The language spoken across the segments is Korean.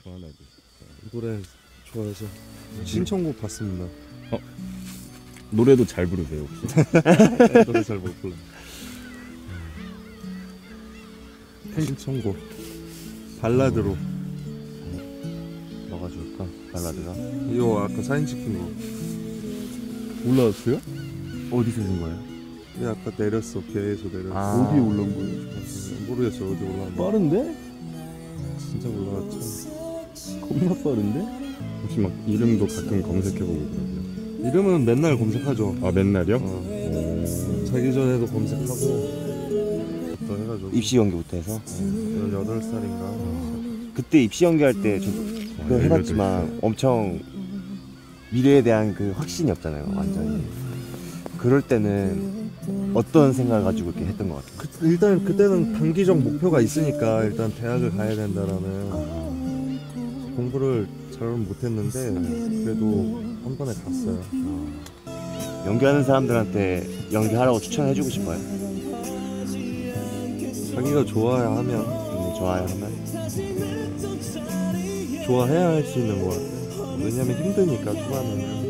좋아하나요? 노래 좋아해서 신청곡 받습니다. 노래도 잘 부르세요 혹시? 노래 잘 못 불러. 신청곡 발라드로. 뭐가 좋을까? 발라드가? 이거 아까 사진 찍힌 거. 올라왔어요? 어디서 준 거예요? 근데 아까 내렸어. 배에서 내렸어. 어디에 올라온 거예요? 모르겠어 어디 올라왔나. 빠른데? 진짜 올라왔죠. 겁나 빠른데? 혹시 막 이름도 가끔 검색해보고 그러세요? 이름은 맨날 검색하죠. 아 맨날이요? 자기 전에도 검색하고 또 해가지고. 입시 연기부터 해서? 18살인가. 그때 입시 연기할 때 저도 그거 해봤지만 엄청 미래에 대한 그 확신이 없잖아요 완전히. 그럴 때는 어떤 생각을 가지고 이렇게 했던 것 같아요? 일단 그때는 단기적 목표가 있으니까 일단 대학을 가야 된다라는. 공부를 잘 못했는데 그래도 한 번에 갔어요. 연기하는 사람들한테 연기하라고 추천해주고 싶어요? 자기가 좋아야 하면, 좋아요 하면? 좋아해야 할 수 있는 것 같아요. 왜냐면 힘드니까 초반에는.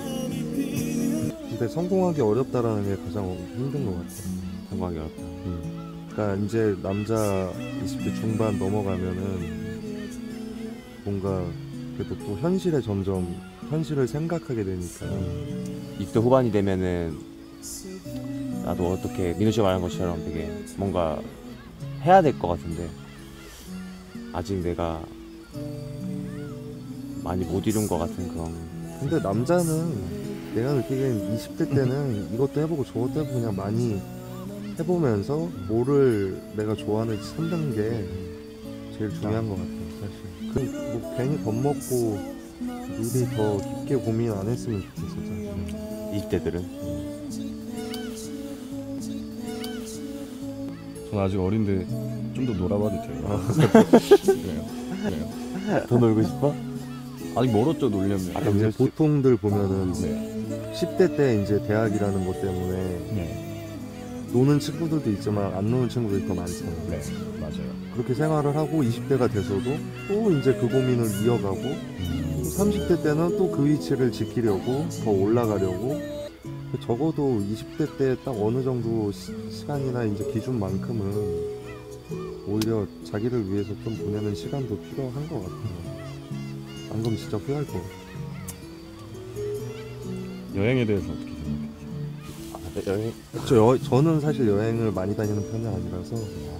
근데 성공하기 어렵다라는 게 가장 힘든 것 같아요. 성공하기 어렵다. 그러니까 이제 남자 20대 중반 넘어가면은 뭔가 그래도 또 현실에 점점 현실을 생각하게 되니까. 20대 후반이 되면은 나도 어떻게 민호 씨가 말한 것처럼 되게 뭔가 해야 될 것 같은데 아직 내가 많이 못 이룬 것 같은 그런. 근데 남자는 내가 느끼기엔 20대 때는 이것도 해보고 저것도 해보고 그냥 많이 해보면서 뭐를 내가 좋아하는지 찾는 게 제일 중요한 것 같아요 사실. 뭐 괜히 겁먹고 미리 더 깊게 고민 안 했으면 좋겠어 사실. 20대들은 전 아직 어린데 좀 더 놀아봐도 돼요. 그래요? 더 놀고 싶어? 아직 멀었죠 놀려면. 아까 이제 보통들 보면은 네. 10대 때 이제 대학이라는 것 때문에 네. 노는 친구들도 있지만 안 노는 친구들이 더 많잖아요. 네. 맞아요. 그렇게 생활을 하고 20대가 돼서도 또 이제 그 고민을 이어가고 또 30대 때는 또 그 위치를 지키려고 더 올라가려고. 적어도 20대 때 딱 어느 정도 시간이나 이제 기준만큼은 오히려 자기를 위해서 좀 보내는 시간도 필요한 것 같아요. 안 그러면 진짜 후회할 것 같아요. 여행에 대해서 어떻게 생각해요? 여행? 저는 사실 여행을 많이 다니는 편이 아니라서